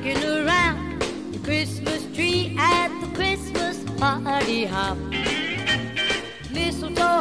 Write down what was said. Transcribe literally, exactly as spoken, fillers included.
rocking around the Christmas tree at the Christmas party hop. Mistletoe